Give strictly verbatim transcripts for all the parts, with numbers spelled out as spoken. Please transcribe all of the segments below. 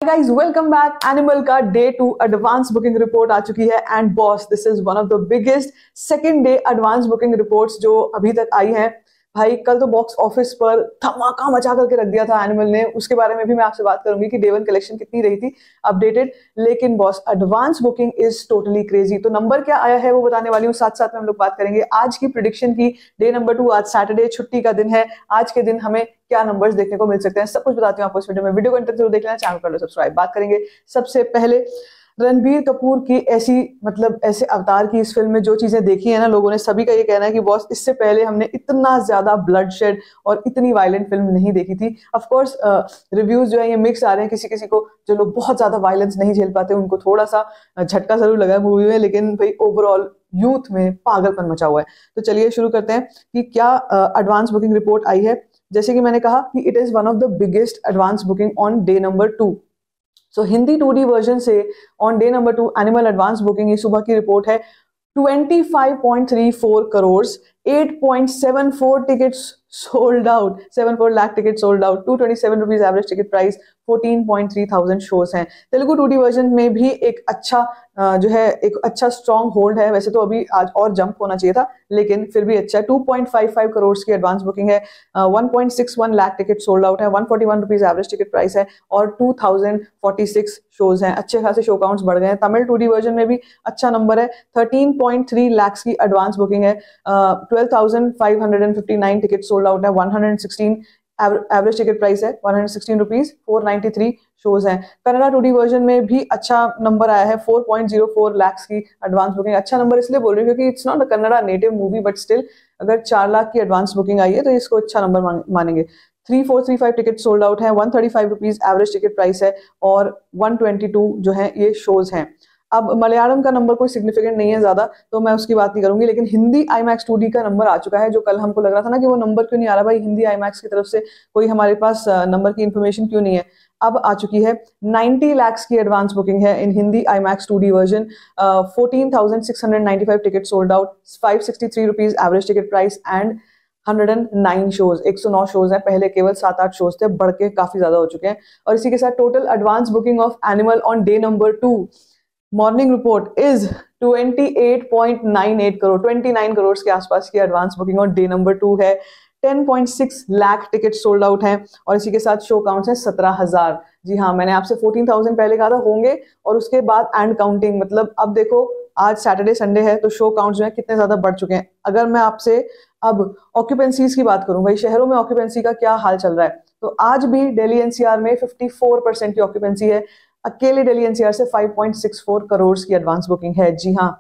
Guys welcome back. Animal का day two advance booking report आ चुकी है and boss this is one of the biggest second day advance booking reports जो अभी तक आई है। भाई कल तो बॉक्स ऑफिस पर धमाका मचा करके रख दिया था एनिमल ने, उसके बारे में भी मैं आपसे बात करूंगी कि डे वन कलेक्शन कितनी रही थी अपडेटेड। लेकिन boss advance booking is totally crazy. तो नंबर क्या आया है वो बताने वाली हूँ, साथ साथ में हम लोग बात करेंगे आज की प्रिडिक्शन की। डे नंबर टू, आज सैटरडे, छुट्टी का दिन है। आज के दिन हमें क्या नंबर्स देखने को मिल सकते हैं सब कुछ बताती हूँ आपको इस वीडियो में। वीडियो को अंत तक जरूर देख लेना, चैनल कर लो सब्सक्राइब। बात करेंगे सबसे पहले रणबीर कपूर की ऐसी मतलब ऐसे अवतार की इस फिल्म में जो चीजें देखी है ना लोगों ने, सभी का ये कहना है कि बॉस इससे पहले हमने इतना ज्यादा ब्लड शेड और इतनी वायलेंट फिल्म नहीं देखी थी। ऑफ कोर्स रिव्यूज जो है ये मिक्स आ रहे हैं, किसी किसी को जो लोग बहुत ज्यादा वायलेंस नहीं झेल पाते उनको थोड़ा सा झटका जरूर लगा है मूवी में, लेकिन भाई ओवरऑल यूथ में पागलपन मचा हुआ है। तो चलिए शुरू करते हैं कि क्या एडवांस बुकिंग रिपोर्ट आई है। जैसे कि मैंने कहा कि it is one of the biggest advance booking on day number two. So Hindi two D version से on day number two Animal advance booking ये सुबह की रिपोर्ट है पच्चीस पॉइंट थ्री फोर करोड़, आठ point seven four tickets sold out, seven four lakh ticket sold out, two twenty seven rupees average ticket price, fourteen point three thousand shows हैं। Telugu to D version में भी एक अच्छा जो है एक अच्छा स्ट्रॉन्ग होल्ड है। वैसे तो अभी आज और जंप होना चाहिए था लेकिन फिर भी अच्छा है। Two point five five crore की एडवांस बुकिंग है, one point six one lakh ticket sold out है, one forty one rupees average ticket price है और two thousand forty six shows हैं। अच्छे खासे शो काउंट्स बढ़ गए हैं। तमिल टू डी वर्जन में भी अच्छा नंबर है, थर्टीन पॉइंट थ्री लाख की एडवांस बुकिंग है, twelve thousand five hundred fifty nine ticket sold out है, one hundred sixteen average ticket price है, one hundred sixteen rupees, four ninety three shows हैं। Kannada to D version में भी अच्छा number आया है, four point zero four lakh की advance booking. अच्छा नंबर इसलिए बोल रही हूँ क्योंकि it's not a Kannada native movie but still अगर चार लाख की एडवांस बुकिंग आई है तो इसको अच्छा नंबर मानेंगे। Three four three five ticket sold out है, one thirty five rupees average ticket price है और वन ट्वेंटी टू जो है ये शोज हैं। अब मलयालम का नंबर कोई सिग्निफिकेंट नहीं है ज्यादा तो मैं उसकी बात नहीं करूंगी, लेकिन Hindi IMAX two D का नंबर आ चुका है। जो कल हमको लग रहा था ना कि वो नंबर क्यों नहीं आ रहा, भाई हिंदी आई मैक्स की तरफ से कोई हमारे पास नंबर की इन्फॉर्मेशन क्यों नहीं है, अब आ चुकी है। नाइंटी लाख की एडवांस बुकिंग है in Hindi IMAX two D version, fourteen thousand six hundred ninety five ticket sold out, five sixty three rupees average ticket price and hundred and nine shows, एक सौ नौ शोज हैं। पहले केवल सात आठ shows थे, बढ़ के काफी ज्यादा हो चुके हैं। और इसी के साथ total advance booking of Animal on day number two morning report is twenty eight point nine eight crore, twenty nine crore के आसपास की एडवांस बुकिंग और डे नंबर टू है। Ten point six lakh ticket sold out हैं और इसी के साथ शो काउंट्स हैं सत्रह हजार। जी हाँ, मैंने आपसे फोर्टीन थाउजेंड पहले कहा था होंगे और उसके बाद एंड काउंटिंग, मतलब अब देखो आज सैटरडे संडे है तो शो काउंट्स जो है कितने ज्यादा बढ़ चुके हैं। अगर मैं आपसे अब ऑक्यूपेंसीज की बात करूं, भाई शहरों में ऑक्यूपेंसी का क्या हाल चल रहा है, तो आज भी दिल्ली एनसीआर में फिफ्टी फोर परसेंट की ऑक्यूपेंसी है। अकेले दिल्ली एनसीआर से five point six four crore की एडवांस बुकिंग है। जी हाँ,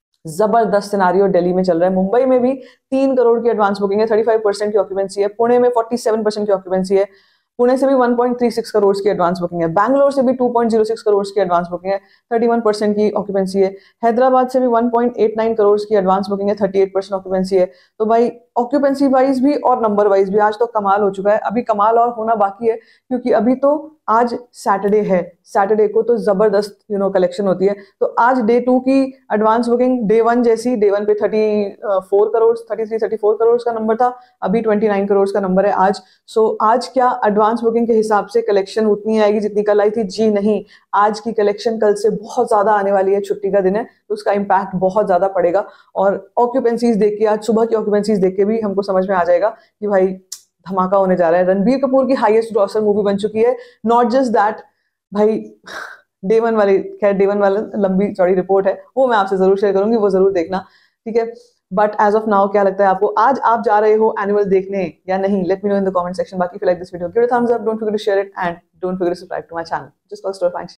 जबरदस्त सिनारियो दिल्ली में चल रहा है। मुंबई में भी तीन करोड़ की एडवांस बुकिंग है, थर्टी फाइव परसेंट की ऑक्यूपेंसी है। पुणे में फोर्टी सेवन परसेंट की ऑक्यूपेंसी है, पुणे से भी one point three six crore की एडवांस बुकिंग है। बैंगलोर से भी two point zero six crore की एडवांस बुकिंग है, थर्टी वन परसेंट की ऑक्यूपेंसी है। हैदराबाद से भी one point eight nine crore की एडवांस बुकिंग है, थर्टी एट परसेंट ऑक्यूपेंसी है। तो भाई ऑक्यूपेंसी वाइज भी और नंबर वाइज भी आज तो कमाल हो चुका है। अभी कमाल और होना बाकी है क्योंकि अभी तो आज सैटरडे है, सैटरडे को तो जबरदस्त यू नो कलेक्शन होती है। तो आज डे टू की एडवांस बुकिंग डे वन जैसी, डे वन पे thirty four crore, thirty three thirty four crore का नंबर था, अभी ट्वेंटी नाइन करोड़ का नंबर है आज। सो आज क्या एडवांस बुकिंग के हिसाब से कलेक्शन उतनी आएगी जितनी कल आई थी? जी नहीं, आज की कलेक्शन कल से बहुत ज्यादा आने वाली है। छुट्टी का दिन है तो उसका इम्पैक्ट बहुत ज्यादा पड़ेगा और ऑक्यूपेंसीज देख के, आज सुबह की ऑक्यूपेंसीज देख के भी हमको समझ में आ जाएगा कि भाई धमाका होने जा रहा है। रणबीर कपूर की हाईएस्ट ग्रॉसर मूवी बन चुकी है। नॉट जस्ट दैट भाई, डे वन वाली, खैर डे वन वाला लंबी चौड़ी रिपोर्ट है वो मैं आपसे जरूर शेयर करूंगी, वो जरूर देखना, ठीक है। बट एज ऑफ नाउ क्या लगता है आपको, आज आप जा रहे हो एनिमल देखने या नहीं? Let me know in the comment section. बाकी if you like this video give it a thumbs up, don't forget to share it and don't forget to subscribe to my channel just for story find.